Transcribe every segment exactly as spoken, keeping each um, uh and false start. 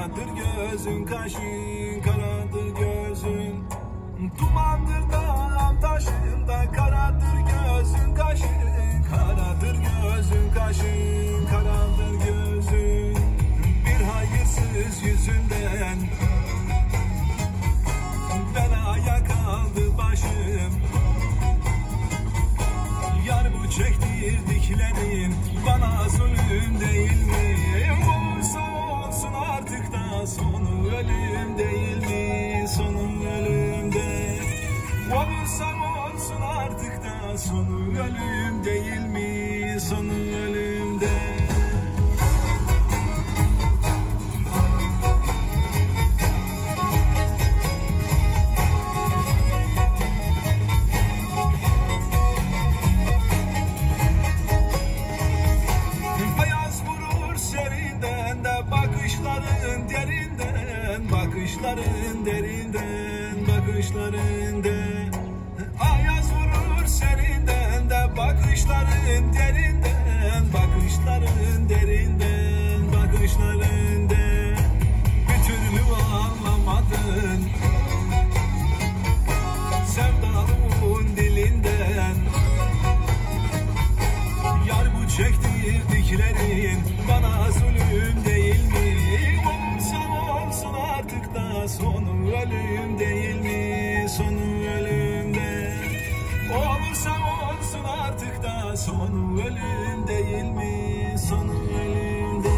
Karadır gözün, kaşın, karadır gözün. Dumandır dağım taşında, karadır gözün, kaşın. Karadır gözün, kaşın, karadır gözün. Bir hayırsız yüzünden belaya kaldı başım. Yar bu çektirdiklerin bana zulüm değil mi? Olursa olsun artık da sonu ölüm değil mi? Sonu ölümde. Olursa olsun artık da sonu ölüm değil mi? Sonu ölümde. Bakışların derinden, bakışların derinden, bakışlarında. Ayaz vurur serinden de, bakışların derinden, bakışların derinden, bakışlarında. Bir türlü anlamadın sevdalımın dilinden. Yar bu çektirdiklerin bana zulüm değil mi? Olursa olsun artık da sonu ölüm değil mi? Sonu ölümde. Olursa olsun artık da sonu ölüm değil mi? Sonu ölümde.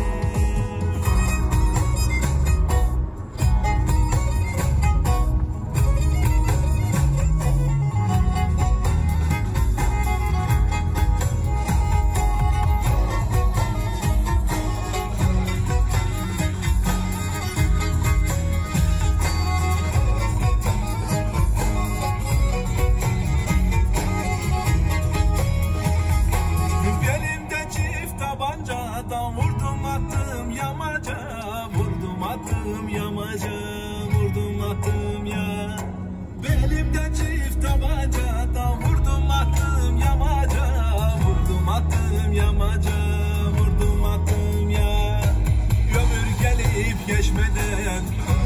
Vurdum attım yamaca, vurdum attım yamaca, vurdum attım ya. Belimde çift tabanca da vurdum attım yamaca, vurdum attım yamaca, vurdum attım ya. Ömür gelip geçmeden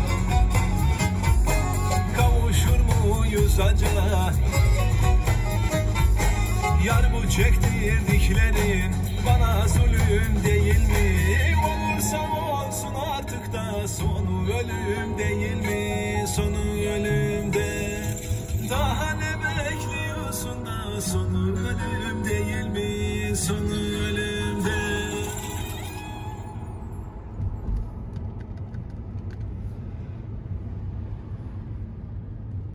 kavuşur muyuz acaba? Yar bu çektirdiklerin bana zulüm değil mi? Olursa olsun artık da sonu ölüm değil mi? Sonu